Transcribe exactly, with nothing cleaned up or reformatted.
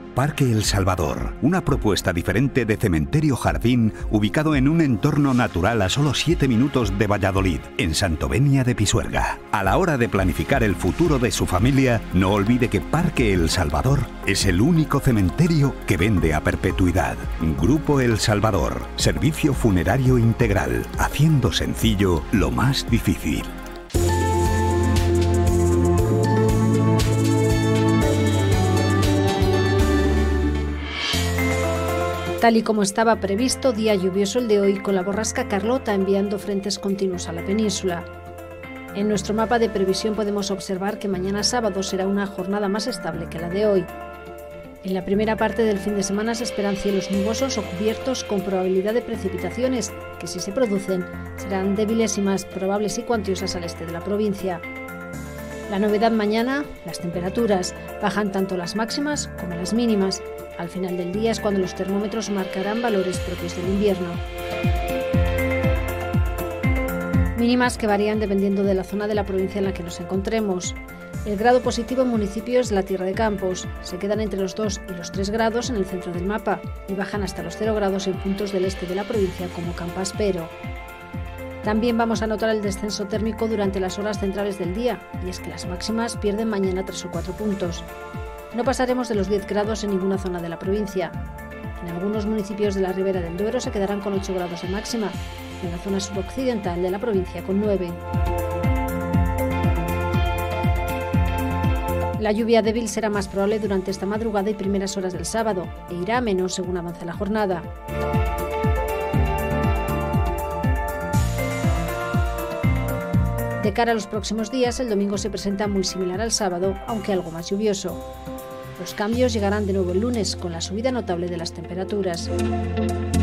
Parque El Salvador, una propuesta diferente de cementerio jardín ubicado en un entorno natural a solo siete minutos de Valladolid, en Santovenia de Pisuerga. A la hora de planificar el futuro de su familia, no olvide que Parque El Salvador es el único cementerio que vende a perpetuidad. Grupo El Salvador, servicio funerario integral, haciendo sencillo lo más difícil. Tal y como estaba previsto, día lluvioso el de hoy, con la borrasca Carlota enviando frentes continuos a la península. En nuestro mapa de previsión podemos observar que mañana sábado será una jornada más estable que la de hoy. En la primera parte del fin de semana se esperan cielos nubosos o cubiertos con probabilidad de precipitaciones, que si se producen serán débiles y más probables y cuantiosas al este de la provincia. La novedad mañana, las temperaturas. Bajan tanto las máximas como las mínimas. Al final del día es cuando los termómetros marcarán valores propios del invierno. Mínimas que varían dependiendo de la zona de la provincia en la que nos encontremos. El grado positivo en municipios de la Tierra de Campos. Se quedan entre los dos y los tres grados en el centro del mapa y bajan hasta los cero grados en puntos del este de la provincia como Campaspero. También vamos a notar el descenso térmico durante las horas centrales del día, y es que las máximas pierden mañana tres o cuatro puntos. No pasaremos de los diez grados en ninguna zona de la provincia. En algunos municipios de la Ribera del Duero se quedarán con ocho grados de máxima, y en la zona suroccidental de la provincia con nueve. La lluvia débil será más probable durante esta madrugada y primeras horas del sábado, e irá a menos según avance la jornada. De cara a los próximos días, el domingo se presenta muy similar al sábado, aunque algo más lluvioso. Los cambios llegarán de nuevo el lunes, con la subida notable de las temperaturas.